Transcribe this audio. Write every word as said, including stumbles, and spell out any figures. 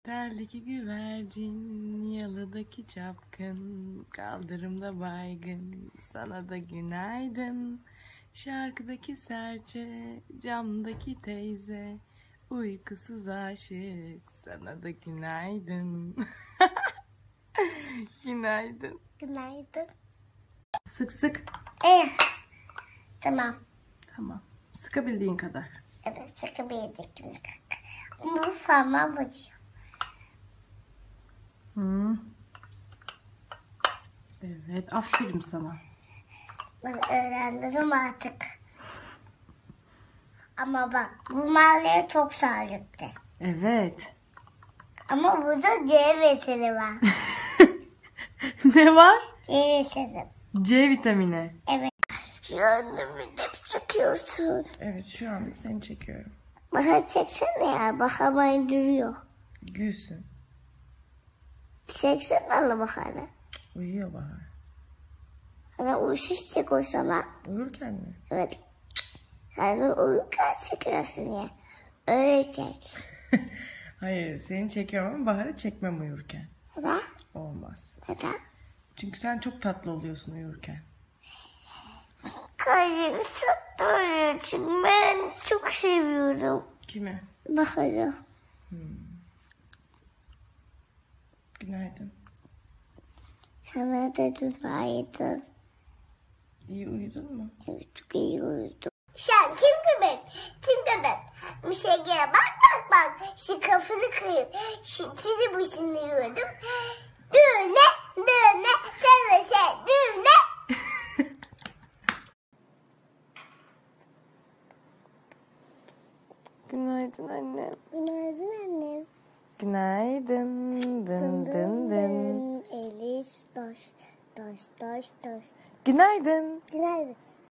Teldeki güvercin, yalıdaki çapkın, kaldırımda baygın, sana da günaydın. Şarkıdaki serçe, camdaki teyze, uykusuz aşık, sana da günaydın. Günaydın. Günaydın. Sık sık. Eh, tamam. Tamam. Sıkabildiğin kadar. Evet, sıkabildik. Ama bu parmağım acıyor. Hmm. Evet, aferin sana. Ben öğrendim artık. Ama bak, bu mahalleye çok sahipti. Evet. Ama burada C vitamini var. Ne var? C vitamini. C vitamini. Evet. Yanımı hep çekiyorsun. Evet, şu an seni çekiyorum. Bana çeksene ya, bakamayın duruyor. Gülsün. Çeksene Allah bakalım. Uyuyor Bahar. Hani uyuşuz çek o sana. Uyurken mi? Evet. Hani uyurken çekiyorsun ya. Öyle çek. Hayır, seni çekiyorum ama Bahar'ı çekmem uyurken. Neden? Olmaz. Neden? Çünkü sen çok tatlı oluyorsun uyurken. Kayıp tuttuğu için ben çok seviyorum. Kime? Bakalım. Hmm. Günaydın. Sana da günaydın. İyi uyudun mu? Evet, çok iyi uyudum. Sen kim köpek? Kim köpek? Bir şey gel. Bak bak bak. Şu kafanı kıyım. Şimdi bu şimdi yiyordum. Düğüne, düğüne, sen ve sen, düğüne. Günaydın annem. Günaydın annem. Günaydın. Dın dın dın. Elis taş, taş, taş, taş. Günaydın. Günaydın.